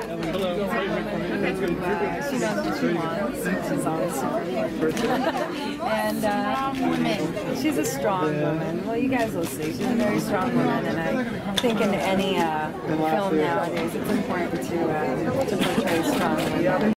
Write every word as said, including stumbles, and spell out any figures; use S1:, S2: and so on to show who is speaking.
S1: She knows what she wants. She's always super And uh, she's a strong woman. Well, you guys will see. She's a very strong woman, and I think in any uh, film nowadays, it's important to uh, to portray strong women.